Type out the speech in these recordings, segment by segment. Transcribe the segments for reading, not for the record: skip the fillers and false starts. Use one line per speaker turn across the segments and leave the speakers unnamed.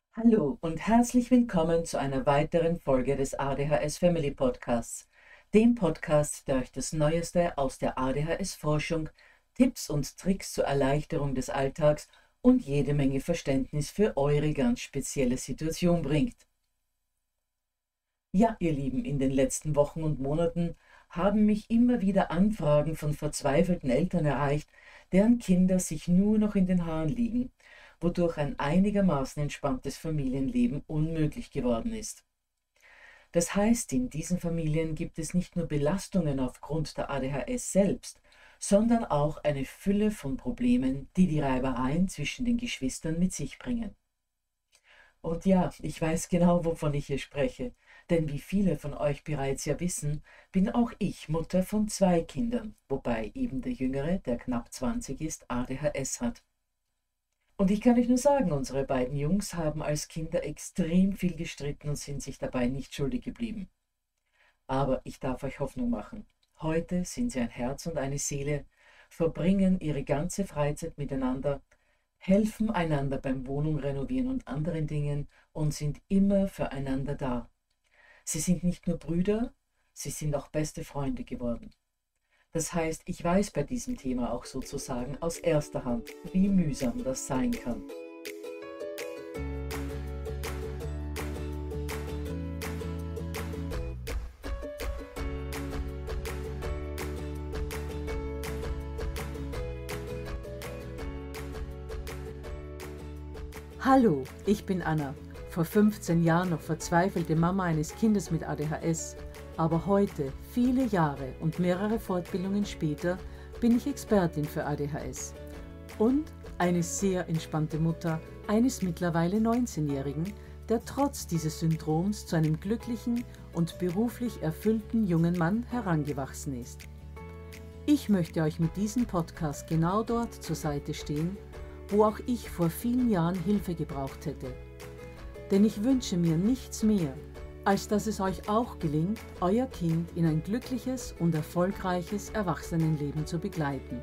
Hallo und herzlich willkommen zu einer weiteren Folge des ADHS Family Podcasts, dem Podcast, der euch das Neueste aus der ADHS-Forschung, Tipps und Tricks zur Erleichterung des Alltags und jede Menge Verständnis für eure ganz spezielle Situation bringt. Ja, ihr Lieben, in den letzten Wochen und Monaten haben mich immer wieder Anfragen von verzweifelten Eltern erreicht, deren Kinder sich nur noch in den Haaren liegen, wodurch ein einigermaßen entspanntes Familienleben unmöglich geworden ist. Das heißt, in diesen Familien gibt es nicht nur Belastungen aufgrund der ADHS selbst, sondern auch eine Fülle von Problemen, die die Reibereien zwischen den Geschwistern mit sich bringen. Und ja, ich weiß genau, wovon ich hier spreche, denn wie viele von euch bereits ja wissen, bin auch ich Mutter von 2 Kindern, wobei eben der Jüngere, der knapp 20 ist, ADHS hat. Und ich kann euch nur sagen, unsere beiden Jungs haben als Kinder extrem viel gestritten und sind sich dabei nicht schuldig geblieben. Aber ich darf euch Hoffnung machen. Heute sind sie ein Herz und eine Seele, verbringen ihre ganze Freizeit miteinander, helfen einander beim Wohnung renovieren und anderen Dingen und sind immer füreinander da. Sie sind nicht nur Brüder, sie sind auch beste Freunde geworden. Das heißt, ich weiß bei diesem Thema auch sozusagen aus erster Hand, wie mühsam das sein kann.
Hallo, ich bin Anna, vor 15 Jahren noch verzweifelte Mama eines Kindes mit ADHS, aber heute, viele Jahre und mehrere Fortbildungen später, bin ich Expertin für ADHS und eine sehr entspannte Mutter eines mittlerweile 19-Jährigen, der trotz dieses Syndroms zu einem glücklichen und beruflich erfüllten jungen Mann herangewachsen ist. Ich möchte euch mit diesem Podcast genau dort zur Seite stehen, wo auch ich vor vielen Jahren Hilfe gebraucht hätte. Denn ich wünsche mir nichts mehr, als dass es euch auch gelingt, euer Kind in ein glückliches und erfolgreiches Erwachsenenleben zu begleiten.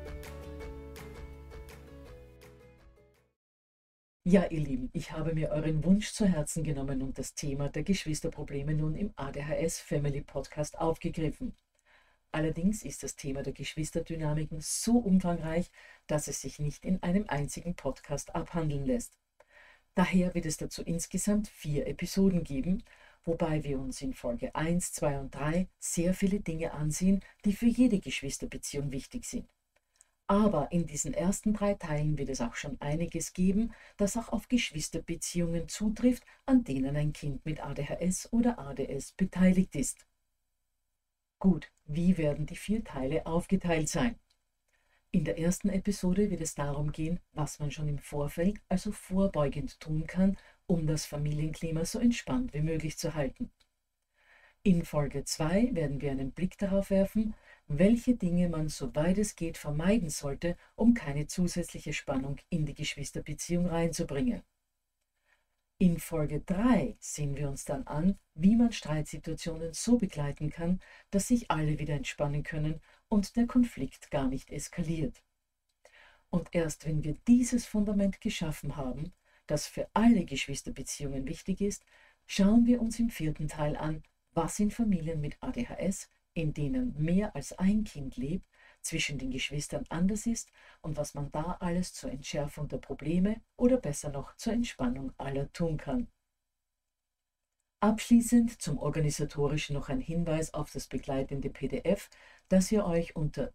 Ja, ihr Lieben, ich habe mir euren Wunsch zu Herzen genommen und das Thema der Geschwisterprobleme nun im ADHS Family Podcast aufgegriffen. Allerdings ist das Thema der Geschwisterdynamiken so umfangreich, dass es sich nicht in einem einzigen Podcast abhandeln lässt. Daher wird es dazu insgesamt 4 Episoden geben, wobei wir uns in Folge 1, 2 und 3 sehr viele Dinge ansehen, die für jede Geschwisterbeziehung wichtig sind. Aber in diesen ersten 3 Teilen wird es auch schon einiges geben, das auch auf Geschwisterbeziehungen zutrifft, an denen ein Kind mit ADHS oder ADS beteiligt ist. Gut, wie werden die 4 Teile aufgeteilt sein? In der ersten Episode wird es darum gehen, was man schon im Vorfeld, also vorbeugend tun kann, um das Familienklima so entspannt wie möglich zu halten. In Folge 2 werden wir einen Blick darauf werfen, welche Dinge man soweit es geht vermeiden sollte, um keine zusätzliche Spannung in die Geschwisterbeziehung reinzubringen. In Folge 3 sehen wir uns dann an, wie man Streitsituationen so begleiten kann, dass sich alle wieder entspannen können und der Konflikt gar nicht eskaliert. Und erst wenn wir dieses Fundament geschaffen haben, das für alle Geschwisterbeziehungen wichtig ist, schauen wir uns im 4. Teil an, was in Familien mit ADHS, in denen mehr als ein Kind lebt, zwischen den Geschwistern anders ist und was man da alles zur Entschärfung der Probleme oder besser noch zur Entspannung aller tun kann. Abschließend zum Organisatorischen noch ein Hinweis auf das begleitende PDF, das ihr euch unter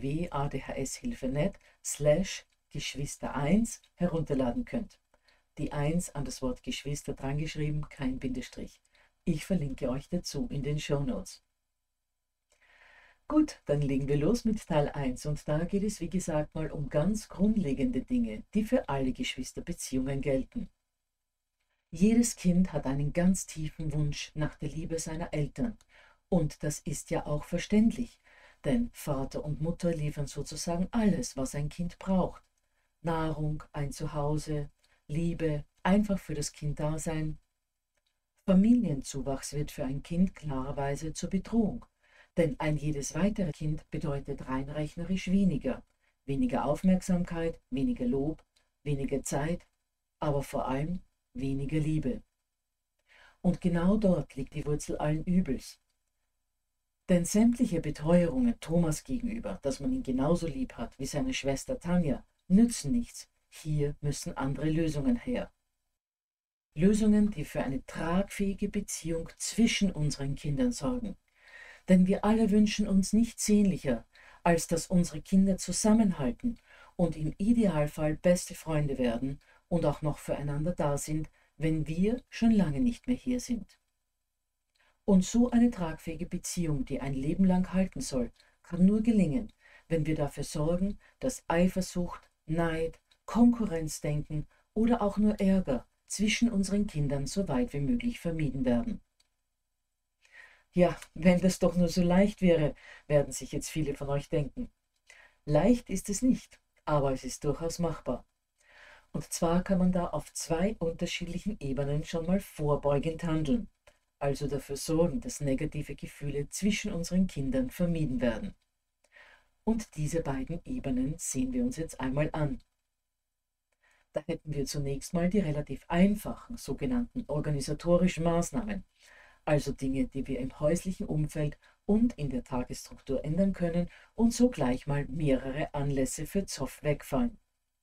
www.adhshilfenet/Geschwister1 herunterladen könnt. Die 1 an das Wort Geschwister drangeschrieben, kein Bindestrich. Ich verlinke euch dazu in den Shownotes. Gut, dann legen wir los mit Teil 1 und da geht es wie gesagt mal um ganz grundlegende Dinge, die für alle Geschwisterbeziehungen gelten. Jedes Kind hat einen ganz tiefen Wunsch nach der Liebe seiner Eltern und das ist ja auch verständlich, denn Vater und Mutter liefern sozusagen alles, was ein Kind braucht. Nahrung, ein Zuhause, Liebe, einfach für das Kind da sein. Familienzuwachs wird für ein Kind klarerweise zur Bedrohung. Denn ein jedes weitere Kind bedeutet rein rechnerisch weniger. Weniger Aufmerksamkeit, weniger Lob, weniger Zeit, aber vor allem weniger Liebe. Und genau dort liegt die Wurzel allen Übels. Denn sämtliche Beteuerungen Thomas gegenüber, dass man ihn genauso lieb hat wie seine Schwester Tanja, nützen nichts. Hier müssen andere Lösungen her. Lösungen, die für eine tragfähige Beziehung zwischen unseren Kindern sorgen. Denn wir alle wünschen uns nichts sehnlicher, als dass unsere Kinder zusammenhalten und im Idealfall beste Freunde werden und auch noch füreinander da sind, wenn wir schon lange nicht mehr hier sind. Und so eine tragfähige Beziehung, die ein Leben lang halten soll, kann nur gelingen, wenn wir dafür sorgen, dass Eifersucht, Neid, Konkurrenzdenken oder auch nur Ärger zwischen unseren Kindern so weit wie möglich vermieden werden. Ja, wenn das doch nur so leicht wäre, werden sich jetzt viele von euch denken. Leicht ist es nicht, aber es ist durchaus machbar. Und zwar kann man da auf 2 unterschiedlichen Ebenen schon mal vorbeugend handeln, also dafür sorgen, dass negative Gefühle zwischen unseren Kindern vermieden werden. Und diese beiden Ebenen sehen wir uns jetzt einmal an. Da hätten wir zunächst mal die relativ einfachen sogenannten organisatorischen Maßnahmen, also Dinge, die wir im häuslichen Umfeld und in der Tagesstruktur ändern können und so gleich mal mehrere Anlässe für Zoff wegfallen.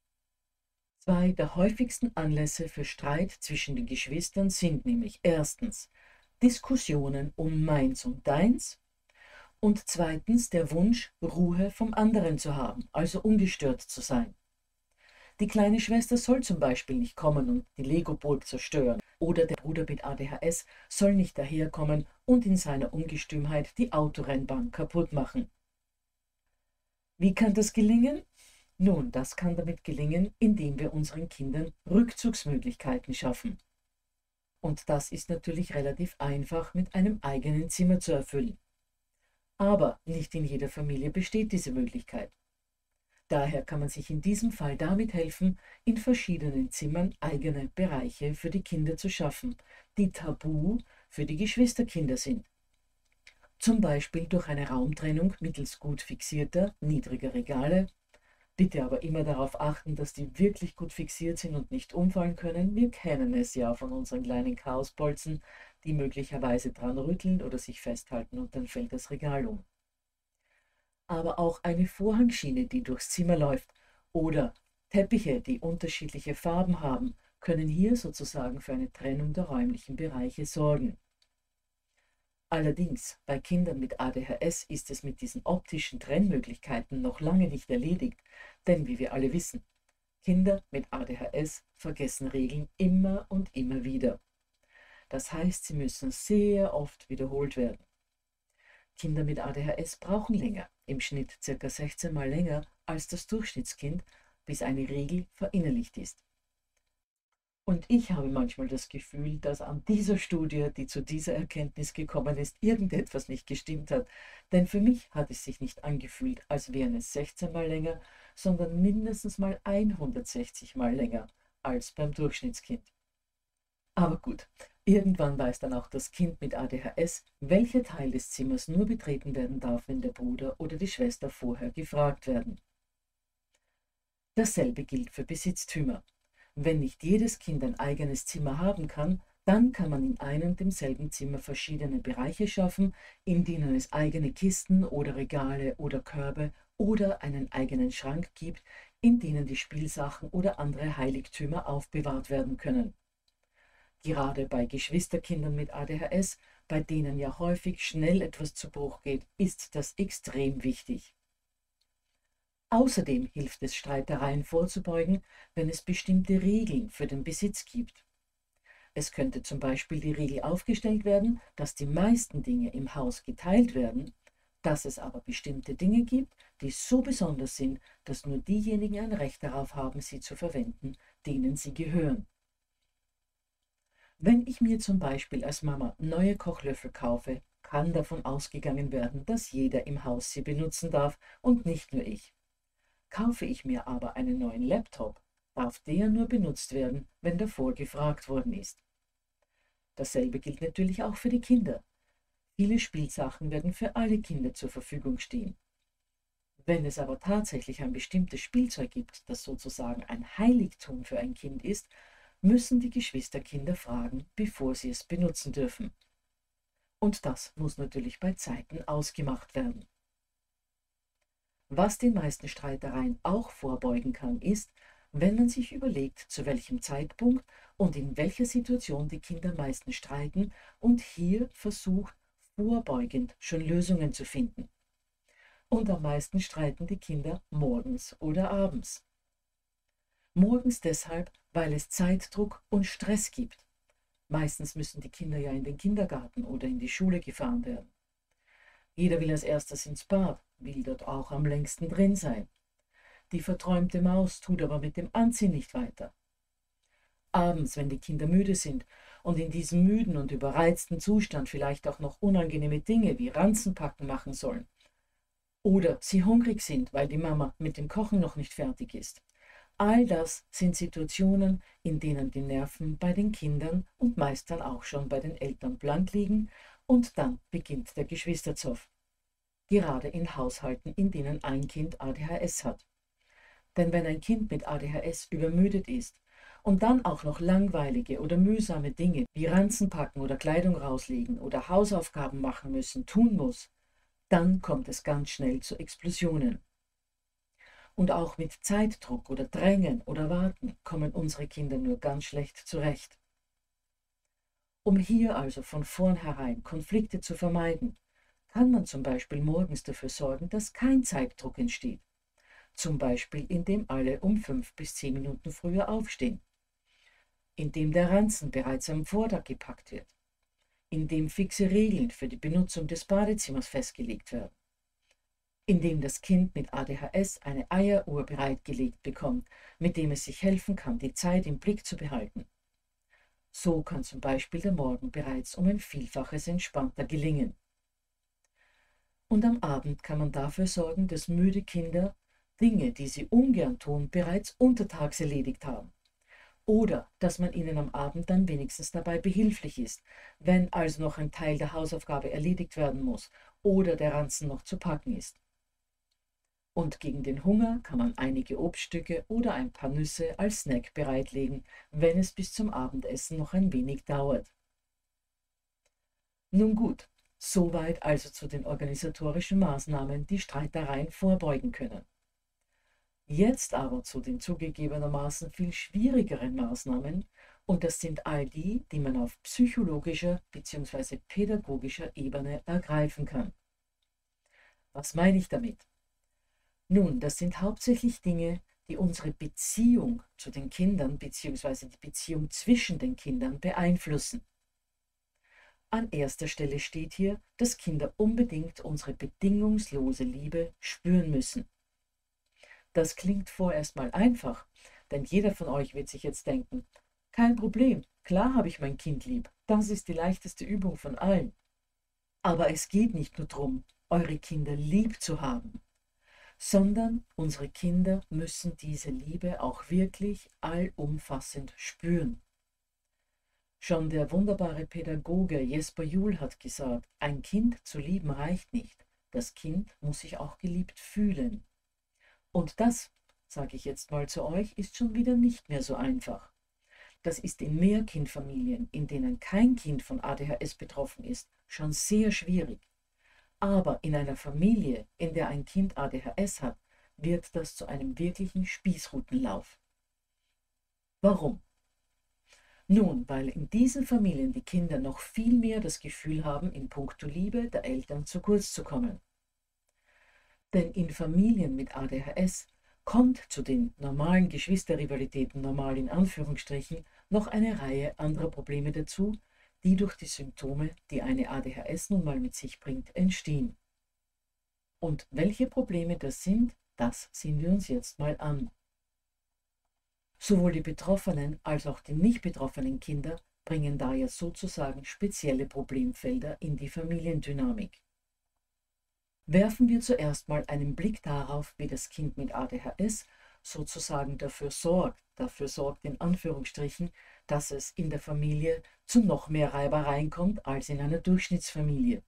2 der häufigsten Anlässe für Streit zwischen den Geschwistern sind nämlich erstens Diskussionen um meins und deins und zweitens der Wunsch, Ruhe vom anderen zu haben, also ungestört zu sein. Die kleine Schwester soll zum Beispiel nicht kommen und die Lego-Burg zerstören. Oder der Bruder mit ADHS soll nicht daherkommen und in seiner Ungestümheit die Autorennbahn kaputt machen. Wie kann das gelingen? Nun, das kann damit gelingen, indem wir unseren Kindern Rückzugsmöglichkeiten schaffen. Und das ist natürlich relativ einfach mit einem eigenen Zimmer zu erfüllen. Aber nicht in jeder Familie besteht diese Möglichkeit. Daher kann man sich in diesem Fall damit helfen, in verschiedenen Zimmern eigene Bereiche für die Kinder zu schaffen, die tabu für die Geschwisterkinder sind. Zum Beispiel durch eine Raumtrennung mittels gut fixierter, niedriger Regale. Bitte aber immer darauf achten, dass die wirklich gut fixiert sind und nicht umfallen können. Wir kennen es ja von unseren kleinen Chaosbolzen, die möglicherweise dran rütteln oder sich festhalten und dann fällt das Regal um. Aber auch eine Vorhangschiene, die durchs Zimmer läuft, oder Teppiche, die unterschiedliche Farben haben, können hier sozusagen für eine Trennung der räumlichen Bereiche sorgen. Allerdings, bei Kindern mit ADHS ist es mit diesen optischen Trennmöglichkeiten noch lange nicht erledigt, denn wie wir alle wissen, Kinder mit ADHS vergessen Regeln immer und immer wieder. Das heißt, sie müssen sehr oft wiederholt werden. Kinder mit ADHS brauchen länger, im Schnitt ca. 16 Mal länger als das Durchschnittskind, bis eine Regel verinnerlicht ist. Und ich habe manchmal das Gefühl, dass an dieser Studie, die zu dieser Erkenntnis gekommen ist, irgendetwas nicht gestimmt hat. Denn für mich hat es sich nicht angefühlt, als wären es 16 Mal länger, sondern mindestens mal 160 Mal länger als beim Durchschnittskind. Aber gut, irgendwann weiß dann auch das Kind mit ADHS, welcher Teil des Zimmers nur betreten werden darf, wenn der Bruder oder die Schwester vorher gefragt werden. Dasselbe gilt für Besitztümer. Wenn nicht jedes Kind ein eigenes Zimmer haben kann, dann kann man in einem und demselben Zimmer verschiedene Bereiche schaffen, in denen es eigene Kisten oder Regale oder Körbe oder einen eigenen Schrank gibt, in denen die Spielsachen oder andere Heiligtümer aufbewahrt werden können. Gerade bei Geschwisterkindern mit ADHS, bei denen ja häufig schnell etwas zu Bruch geht, ist das extrem wichtig. Außerdem hilft es, Streitereien vorzubeugen, wenn es bestimmte Regeln für den Besitz gibt. Es könnte zum Beispiel die Regel aufgestellt werden, dass die meisten Dinge im Haus geteilt werden, dass es aber bestimmte Dinge gibt, die so besonders sind, dass nur diejenigen ein Recht darauf haben, sie zu verwenden, denen sie gehören. Wenn ich mir zum Beispiel als Mama neue Kochlöffel kaufe, kann davon ausgegangen werden, dass jeder im Haus sie benutzen darf und nicht nur ich. Kaufe ich mir aber einen neuen Laptop, darf der nur benutzt werden, wenn davor gefragt worden ist. Dasselbe gilt natürlich auch für die Kinder. Viele Spielsachen werden für alle Kinder zur Verfügung stehen. Wenn es aber tatsächlich ein bestimmtes Spielzeug gibt, das sozusagen ein Heiligtum für ein Kind ist, müssen die Geschwisterkinder fragen, bevor sie es benutzen dürfen. Und das muss natürlich bei Zeiten ausgemacht werden. Was den meisten Streitereien auch vorbeugen kann, ist, wenn man sich überlegt, zu welchem Zeitpunkt und in welcher Situation die Kinder meistens streiten und hier versucht, vorbeugend schon Lösungen zu finden. Und am meisten streiten die Kinder morgens oder abends. Morgens deshalb, weil es Zeitdruck und Stress gibt. Meistens müssen die Kinder ja in den Kindergarten oder in die Schule gefahren werden. Jeder will als erstes ins Bad, will dort auch am längsten drin sein. Die verträumte Maus tut aber mit dem Anziehen nicht weiter. Abends, wenn die Kinder müde sind und in diesem müden und überreizten Zustand vielleicht auch noch unangenehme Dinge wie Ranzenpacken machen sollen. Oder sie hungrig sind, weil die Mama mit dem Kochen noch nicht fertig ist. All das sind Situationen, in denen die Nerven bei den Kindern und meist dann auch schon bei den Eltern blank liegen und dann beginnt der Geschwisterzoff. Gerade in Haushalten, in denen ein Kind ADHS hat. Denn wenn ein Kind mit ADHS übermüdet ist und dann auch noch langweilige oder mühsame Dinge wie Ranzen packen oder Kleidung rauslegen oder Hausaufgaben machen müssen, tun muss, dann kommt es ganz schnell zu Explosionen. Und auch mit Zeitdruck oder Drängen oder Warten kommen unsere Kinder nur ganz schlecht zurecht. Um hier also von vornherein Konflikte zu vermeiden, kann man zum Beispiel morgens dafür sorgen, dass kein Zeitdruck entsteht. Zum Beispiel, indem alle um 5 bis 10 Minuten früher aufstehen. Indem der Ranzen bereits am Vortag gepackt wird. Indem fixe Regeln für die Benutzung des Badezimmers festgelegt werden. Indem das Kind mit ADHS eine Eieruhr bereitgelegt bekommt, mit dem es sich helfen kann, die Zeit im Blick zu behalten. So kann zum Beispiel der Morgen bereits um ein Vielfaches entspannter gelingen. Und am Abend kann man dafür sorgen, dass müde Kinder Dinge, die sie ungern tun, bereits untertags erledigt haben. Oder dass man ihnen am Abend dann wenigstens dabei behilflich ist, wenn also noch ein Teil der Hausaufgabe erledigt werden muss oder der Ranzen noch zu packen ist. Und gegen den Hunger kann man einige Obststücke oder ein paar Nüsse als Snack bereitlegen, wenn es bis zum Abendessen noch ein wenig dauert. Nun gut, soweit also zu den organisatorischen Maßnahmen, die Streitereien vorbeugen können. Jetzt aber zu den zugegebenermaßen viel schwierigeren Maßnahmen, und das sind all die, die man auf psychologischer bzw. pädagogischer Ebene ergreifen kann. Was meine ich damit? Nun, das sind hauptsächlich Dinge, die unsere Beziehung zu den Kindern bzw. die Beziehung zwischen den Kindern beeinflussen. An erster Stelle steht hier, dass Kinder unbedingt unsere bedingungslose Liebe spüren müssen. Das klingt vorerst mal einfach, denn jeder von euch wird sich jetzt denken, kein Problem, klar habe ich mein Kind lieb, das ist die leichteste Übung von allen. Aber es geht nicht nur darum, eure Kinder lieb zu haben, sondern unsere Kinder müssen diese Liebe auch wirklich allumfassend spüren. Schon der wunderbare Pädagoge Jesper Juhl hat gesagt, ein Kind zu lieben reicht nicht, das Kind muss sich auch geliebt fühlen. Und das, sage ich jetzt mal zu euch, ist schon wieder nicht mehr so einfach. Das ist in Mehrkindfamilien, in denen kein Kind von ADHS betroffen ist, schon sehr schwierig. Aber in einer Familie, in der ein Kind ADHS hat, wird das zu einem wirklichen Spießrutenlauf. Warum? Nun, weil in diesen Familien die Kinder noch viel mehr das Gefühl haben, in puncto Liebe der Eltern zu kurz zu kommen. Denn in Familien mit ADHS kommt zu den normalen Geschwisterrivalitäten, normal in Anführungsstrichen, noch eine Reihe anderer Probleme dazu, die durch die Symptome, die eine ADHS nun mal mit sich bringt, entstehen. Und welche Probleme das sind, das sehen wir uns jetzt mal an. Sowohl die betroffenen als auch die nicht betroffenen Kinder bringen daher sozusagen spezielle Problemfelder in die Familiendynamik. Werfen wir zuerst mal einen Blick darauf, wie das Kind mit ADHS sozusagen dafür sorgt in Anführungsstrichen, dass es in der Familie zu noch mehr Reibereien kommt als in einer Durchschnittsfamilie.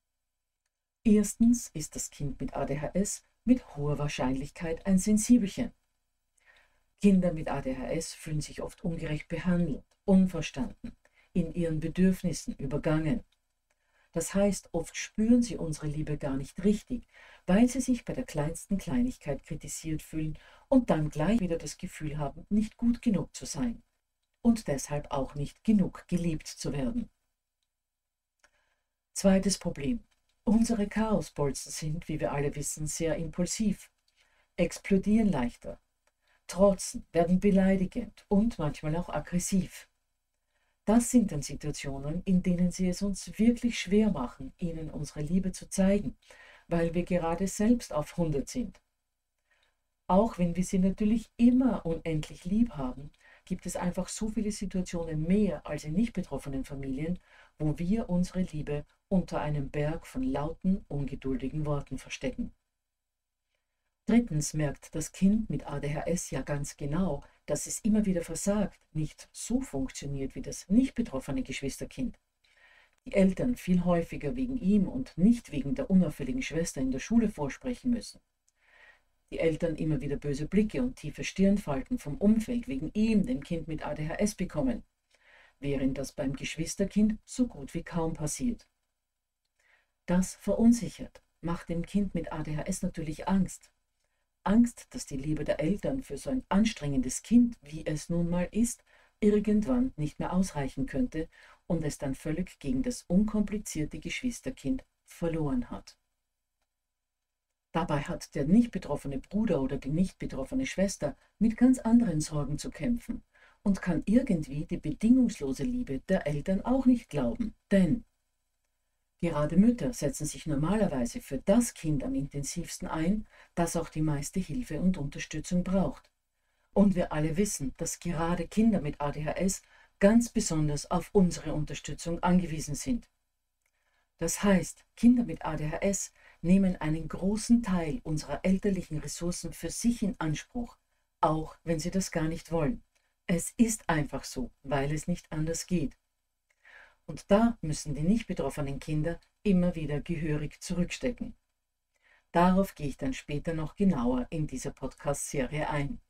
Erstens ist das Kind mit ADHS mit hoher Wahrscheinlichkeit ein Sensibelchen. Kinder mit ADHS fühlen sich oft ungerecht behandelt, unverstanden, in ihren Bedürfnissen übergangen. Das heißt, oft spüren sie unsere Liebe gar nicht richtig, weil sie sich bei der kleinsten Kleinigkeit kritisiert fühlen und dann gleich wieder das Gefühl haben, nicht gut genug zu sein und deshalb auch nicht genug geliebt zu werden. Zweites Problem. Unsere Chaosbolzen sind, wie wir alle wissen, sehr impulsiv, explodieren leichter, trotzen, werden beleidigend und manchmal auch aggressiv. Das sind dann Situationen, in denen sie es uns wirklich schwer machen, ihnen unsere Liebe zu zeigen, weil wir gerade selbst auf 100 sind. Auch wenn wir sie natürlich immer unendlich lieb haben, gibt es einfach so viele Situationen mehr als in nicht betroffenen Familien, wo wir unsere Liebe unter einem Berg von lauten, ungeduldigen Worten verstecken. Drittens merkt das Kind mit ADHS ja ganz genau, dass es immer wieder versagt, nicht so funktioniert wie das nicht betroffene Geschwisterkind. Die Eltern viel häufiger wegen ihm und nicht wegen der unauffälligen Schwester in der Schule vorsprechen müssen. Die Eltern immer wieder böse Blicke und tiefe Stirnfalten vom Umfeld wegen ihm, dem Kind mit ADHS, bekommen, während das beim Geschwisterkind so gut wie kaum passiert. Das verunsichert, macht dem Kind mit ADHS natürlich Angst. Angst, dass die Liebe der Eltern für so ein anstrengendes Kind, wie es nun mal ist, irgendwann nicht mehr ausreichen könnte und es dann völlig gegen das unkomplizierte Geschwisterkind verloren hat. Dabei hat der nicht betroffene Bruder oder die nicht betroffene Schwester mit ganz anderen Sorgen zu kämpfen und kann irgendwie die bedingungslose Liebe der Eltern auch nicht glauben, denn gerade Mütter setzen sich normalerweise für das Kind am intensivsten ein, das auch die meiste Hilfe und Unterstützung braucht. Und wir alle wissen, dass gerade Kinder mit ADHS ganz besonders auf unsere Unterstützung angewiesen sind. Das heißt, Kinder mit ADHS nehmen einen großen Teil unserer elterlichen Ressourcen für sich in Anspruch, auch wenn sie das gar nicht wollen. Es ist einfach so, weil es nicht anders geht. Und da müssen die nicht betroffenen Kinder immer wieder gehörig zurückstecken. Darauf gehe ich dann später noch genauer in dieser Podcast-Serie ein.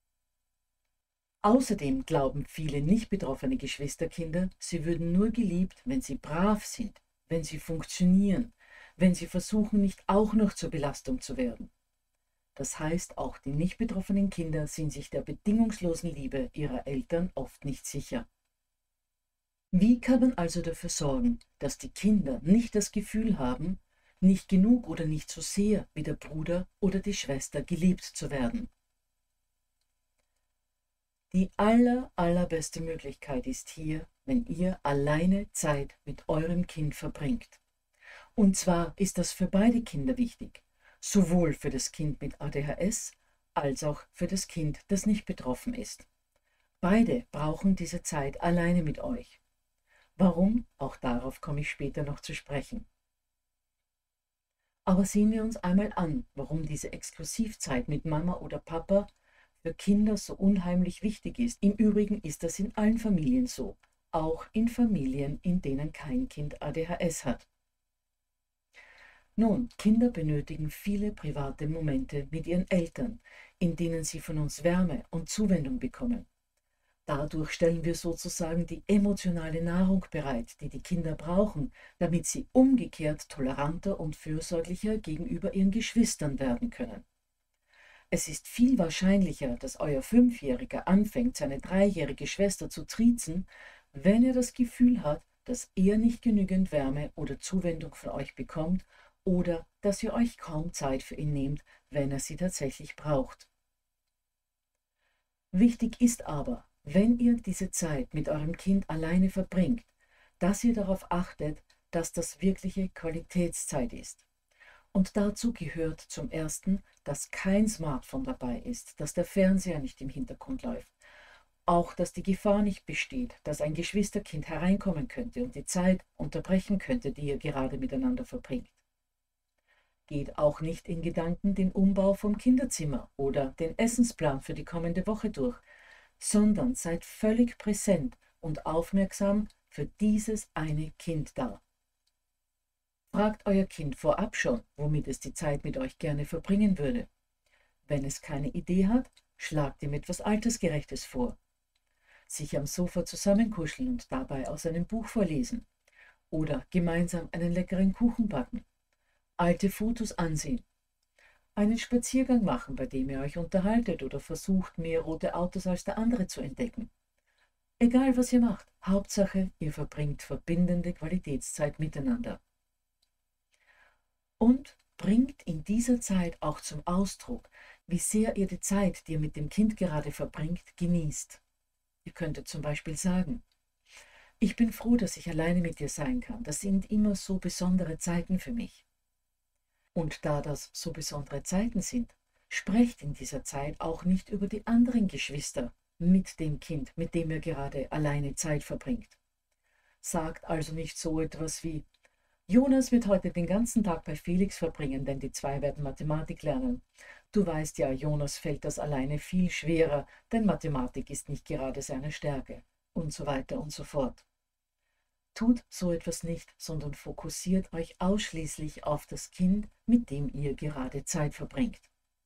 Außerdem glauben viele nicht betroffene Geschwisterkinder, sie würden nur geliebt, wenn sie brav sind, wenn sie funktionieren, wenn sie versuchen, nicht auch noch zur Belastung zu werden. Das heißt, auch die nicht betroffenen Kinder sind sich der bedingungslosen Liebe ihrer Eltern oft nicht sicher. Wie kann man also dafür sorgen, dass die Kinder nicht das Gefühl haben, nicht genug oder nicht so sehr wie der Bruder oder die Schwester geliebt zu werden? Die allerbeste Möglichkeit ist hier, wenn ihr alleine Zeit mit eurem Kind verbringt. Und zwar ist das für beide Kinder wichtig, sowohl für das Kind mit ADHS als auch für das Kind, das nicht betroffen ist. Beide brauchen diese Zeit alleine mit euch. Warum? Auch darauf komme ich später noch zu sprechen. Aber sehen wir uns einmal an, warum diese Exklusivzeit mit Mama oder Papa für Kinder so unheimlich wichtig ist. Im Übrigen ist das in allen Familien so, auch in Familien, in denen kein Kind ADHS hat. Nun, Kinder benötigen viele private Momente mit ihren Eltern, in denen sie von uns Wärme und Zuwendung bekommen. Dadurch stellen wir sozusagen die emotionale Nahrung bereit, die die Kinder brauchen, damit sie umgekehrt toleranter und fürsorglicher gegenüber ihren Geschwistern werden können. Es ist viel wahrscheinlicher, dass euer 5-Jähriger anfängt, seine 3-jährige Schwester zu triezen, wenn er das Gefühl hat, dass er nicht genügend Wärme oder Zuwendung von euch bekommt oder dass ihr euch kaum Zeit für ihn nehmt, wenn er sie tatsächlich braucht. Wichtig ist aber, wenn ihr diese Zeit mit eurem Kind alleine verbringt, dass ihr darauf achtet, dass das wirkliche Qualitätszeit ist. Und dazu gehört zum Ersten, dass kein Smartphone dabei ist, dass der Fernseher nicht im Hintergrund läuft. Auch, dass die Gefahr nicht besteht, dass ein Geschwisterkind hereinkommen könnte und die Zeit unterbrechen könnte, die ihr gerade miteinander verbringt. Geht auch nicht in Gedanken den Umbau vom Kinderzimmer oder den Essensplan für die kommende Woche durch, sondern seid völlig präsent und aufmerksam für dieses eine Kind da. Fragt euer Kind vorab schon, womit es die Zeit mit euch gerne verbringen würde. Wenn es keine Idee hat, Schlagt ihm etwas Altersgerechtes vor. Sich am Sofa zusammenkuscheln und dabei aus einem Buch vorlesen. Oder gemeinsam einen leckeren Kuchen backen. Alte Fotos ansehen. Einen Spaziergang machen, bei dem ihr euch unterhaltet oder versucht, mehr rote Autos als der andere zu entdecken. Egal was ihr macht, Hauptsache, ihr verbringt verbindende Qualitätszeit miteinander. Und bringt in dieser Zeit auch zum Ausdruck, wie sehr ihr die Zeit, die ihr mit dem Kind gerade verbringt, genießt. Ihr könntet zum Beispiel sagen: Ich bin froh, dass ich alleine mit dir sein kann. Das sind immer so besondere Zeiten für mich. Und da das so besondere Zeiten sind, sprecht in dieser Zeit auch nicht über die anderen Geschwister mit dem Kind, mit dem ihr gerade alleine Zeit verbringt. Sagt also nicht so etwas wie: Jonas wird heute den ganzen Tag bei Felix verbringen, denn die zwei werden Mathematik lernen. Du weißt ja, Jonas fällt das alleine viel schwerer, denn Mathematik ist nicht gerade seine Stärke. Und so weiter und so fort. Tut so etwas nicht, sondern fokussiert euch ausschließlich auf das Kind, mit dem ihr gerade Zeit verbringt.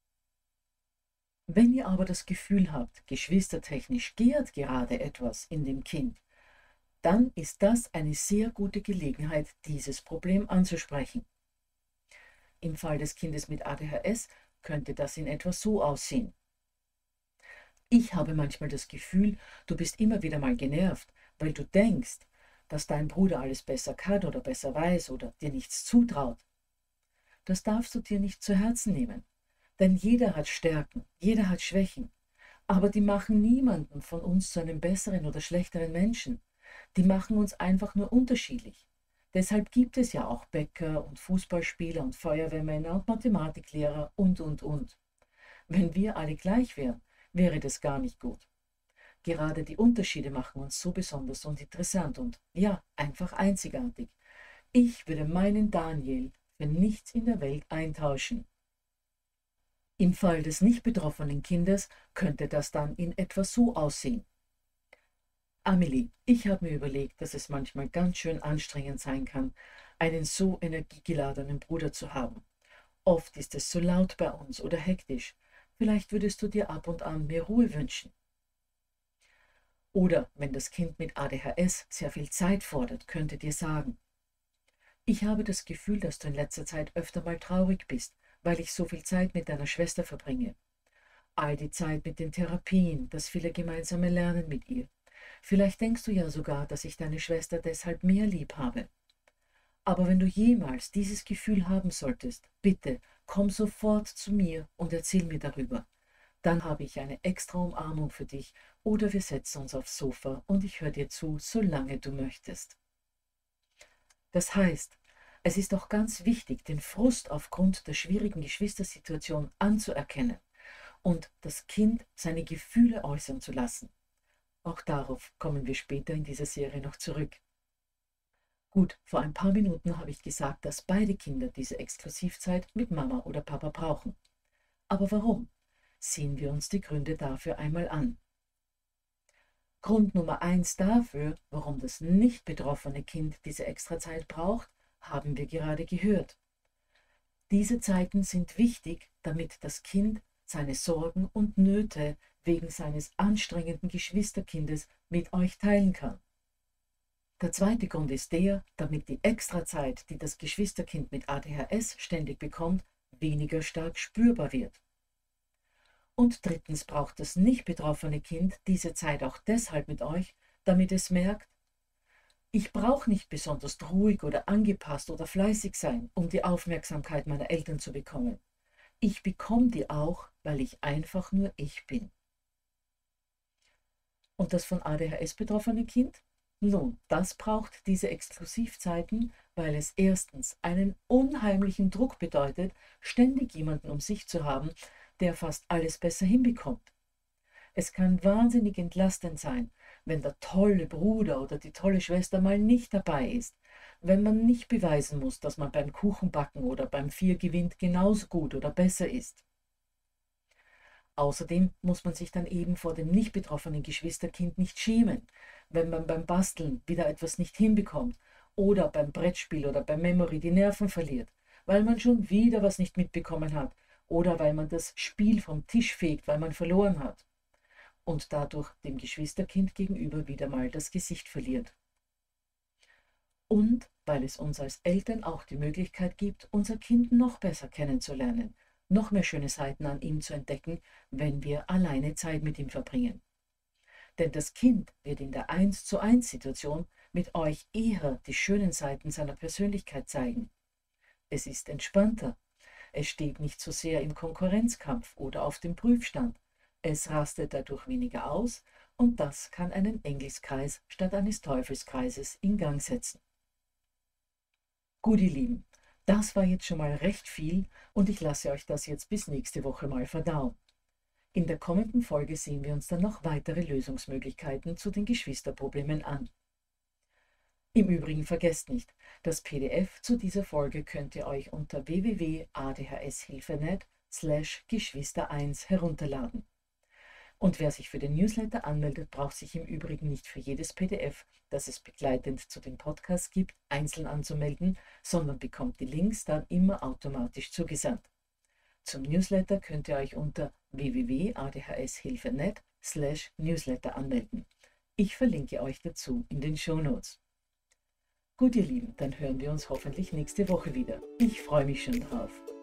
Wenn ihr aber das Gefühl habt, geschwistertechnisch gärt gerade etwas in dem Kind, dann ist das eine sehr gute Gelegenheit, dieses Problem anzusprechen. Im Fall des Kindes mit ADHS könnte das in etwa so aussehen: Ich habe manchmal das Gefühl, du bist immer wieder mal genervt, weil du denkst, dass dein Bruder alles besser kann oder besser weiß oder dir nichts zutraut. Das darfst du dir nicht zu Herzen nehmen, denn jeder hat Stärken, jeder hat Schwächen, aber die machen niemanden von uns zu einem besseren oder schlechteren Menschen. Die machen uns einfach nur unterschiedlich. Deshalb gibt es ja auch Bäcker und Fußballspieler und Feuerwehrmänner und Mathematiklehrer und. Wenn wir alle gleich wären, wäre das gar nicht gut. Gerade die Unterschiede machen uns so besonders und interessant und ja, einfach einzigartig. Ich würde meinen Daniel für nichts in der Welt eintauschen. Im Fall des nicht betroffenen Kindes könnte das dann in etwa so aussehen: Amelie, ich habe mir überlegt, dass es manchmal ganz schön anstrengend sein kann, einen so energiegeladenen Bruder zu haben. Oft ist es so laut bei uns oder hektisch. Vielleicht würdest du dir ab und an mehr Ruhe wünschen. Oder wenn das Kind mit ADHS sehr viel Zeit fordert, könntet ihr sagen: Ich habe das Gefühl, dass du in letzter Zeit öfter mal traurig bist, weil ich so viel Zeit mit deiner Schwester verbringe. All die Zeit mit den Therapien, das viele gemeinsame Lernen mit ihr. Vielleicht denkst du ja sogar, dass ich deine Schwester deshalb mehr lieb habe. Aber wenn du jemals dieses Gefühl haben solltest, bitte komm sofort zu mir und erzähl mir darüber. Dann habe ich eine extra Umarmung für dich oder wir setzen uns aufs Sofa und ich höre dir zu, solange du möchtest. Das heißt, es ist auch ganz wichtig, den Frust aufgrund der schwierigen Geschwistersituation anzuerkennen und das Kind seine Gefühle äußern zu lassen. Auch darauf kommen wir später in dieser Serie noch zurück. Gut, vor ein paar Minuten habe ich gesagt, dass beide Kinder diese Exklusivzeit mit Mama oder Papa brauchen. Aber warum? Sehen wir uns die Gründe dafür einmal an. Grund Nummer 1 dafür, warum das nicht betroffene Kind diese Extrazeit braucht, haben wir gerade gehört. Diese Zeiten sind wichtig, damit das Kind seine Sorgen und Nöte wegen seines anstrengenden Geschwisterkindes mit euch teilen kann. Der zweite Grund ist der, damit die Extrazeit, die das Geschwisterkind mit ADHS ständig bekommt, weniger stark spürbar wird. Und drittens braucht das nicht betroffene Kind diese Zeit auch deshalb mit euch, damit es merkt: Ich brauche nicht besonders ruhig oder angepasst oder fleißig sein, um die Aufmerksamkeit meiner Eltern zu bekommen. Ich bekomme die auch, weil ich einfach nur ich bin. Und das von ADHS betroffene Kind? Nun, das braucht diese Exklusivzeiten, weil es erstens einen unheimlichen Druck bedeutet, ständig jemanden um sich zu haben, der fast alles besser hinbekommt. Es kann wahnsinnig entlastend sein, wenn der tolle Bruder oder die tolle Schwester mal nicht dabei ist, wenn man nicht beweisen muss, dass man beim Kuchenbacken oder beim Viergewinn genauso gut oder besser ist. Außerdem muss man sich dann eben vor dem nicht betroffenen Geschwisterkind nicht schämen, wenn man beim Basteln wieder etwas nicht hinbekommt oder beim Brettspiel oder beim Memory die Nerven verliert, weil man schon wieder was nicht mitbekommen hat oder weil man das Spiel vom Tisch fegt, weil man verloren hat und dadurch dem Geschwisterkind gegenüber wieder mal das Gesicht verliert. Und weil es uns als Eltern auch die Möglichkeit gibt, unser Kind noch besser kennenzulernen, noch mehr schöne Seiten an ihm zu entdecken, wenn wir alleine Zeit mit ihm verbringen. Denn das Kind wird in der 1:1 Situation mit euch eher die schönen Seiten seiner Persönlichkeit zeigen. Es ist entspannter, es steht nicht so sehr im Konkurrenzkampf oder auf dem Prüfstand, es rastet dadurch weniger aus und das kann einen Engelskreis statt eines Teufelskreises in Gang setzen. Gut, ihr Lieben, das war jetzt schon mal recht viel und ich lasse euch das jetzt bis nächste Woche mal verdauen. In der kommenden Folge sehen wir uns dann noch weitere Lösungsmöglichkeiten zu den Geschwisterproblemen an. Im Übrigen vergesst nicht, das PDF zu dieser Folge könnt ihr euch unter www.adhshilfenet/Geschwister1 herunterladen. Und wer sich für den Newsletter anmeldet, braucht sich im Übrigen nicht für jedes PDF, das es begleitend zu dem Podcast gibt, einzeln anzumelden, sondern bekommt die Links dann immer automatisch zugesandt. Zum Newsletter könnt ihr euch unter www.adhshilfenet/Newsletter anmelden. Ich verlinke euch dazu in den Shownotes. Gut, ihr Lieben, dann hören wir uns hoffentlich nächste Woche wieder. Ich freue mich schon drauf.